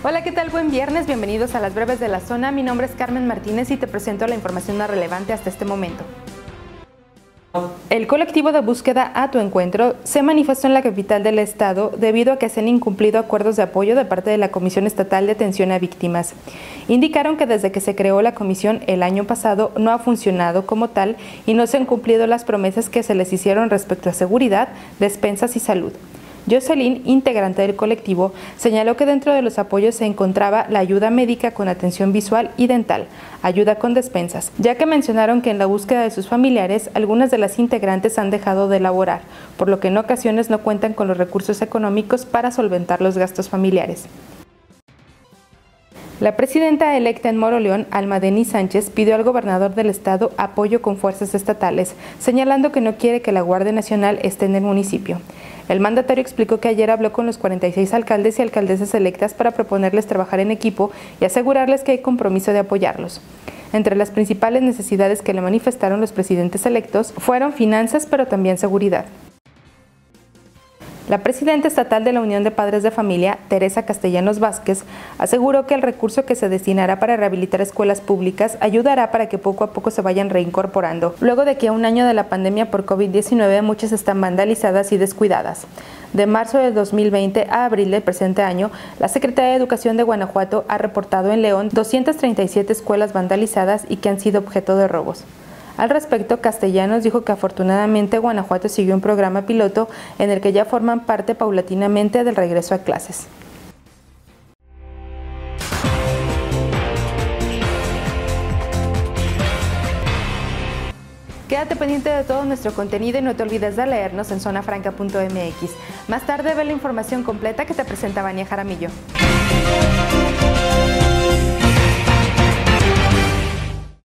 Hola, ¿qué tal? Buen viernes, bienvenidos a las breves de la zona. Mi nombre es Carmen Martínez y te presento la información más relevante hasta este momento. El colectivo de búsqueda A Tu Encuentro se manifestó en la capital del estado debido a que se han incumplido acuerdos de apoyo de parte de la Comisión Estatal de Atención a Víctimas. Indicaron que desde que se creó la comisión el año pasado no ha funcionado como tal y no se han cumplido las promesas que se les hicieron respecto a seguridad, despensas y salud. Jocelyn, integrante del colectivo, señaló que dentro de los apoyos se encontraba la ayuda médica con atención visual y dental, ayuda con despensas, ya que mencionaron que en la búsqueda de sus familiares, algunas de las integrantes han dejado de laborar, por lo que en ocasiones no cuentan con los recursos económicos para solventar los gastos familiares. La presidenta electa en Moroleón, Alma Denis Sánchez, pidió al gobernador del estado apoyo con fuerzas estatales, señalando que no quiere que la Guardia Nacional esté en el municipio. El mandatario explicó que ayer habló con los 46 alcaldes y alcaldesas electas para proponerles trabajar en equipo y asegurarles que hay compromiso de apoyarlos. Entre las principales necesidades que le manifestaron los presidentes electos fueron finanzas, pero también seguridad. La presidenta estatal de la Unión de Padres de Familia, Teresa Castellanos Vázquez, aseguró que el recurso que se destinará para rehabilitar escuelas públicas ayudará para que poco a poco se vayan reincorporando, luego de que a un año de la pandemia por COVID-19 muchas están vandalizadas y descuidadas. De marzo de 2020 a abril del presente año, la Secretaría de Educación de Guanajuato ha reportado en León 237 escuelas vandalizadas y que han sido objeto de robos. Al respecto, Castellanos dijo que afortunadamente Guanajuato siguió un programa piloto en el que ya forman parte paulatinamente del regreso a clases. Quédate pendiente de todo nuestro contenido y no te olvides de leernos en zonafranca.mx. Más tarde ve la información completa que te presenta Vania Jaramillo.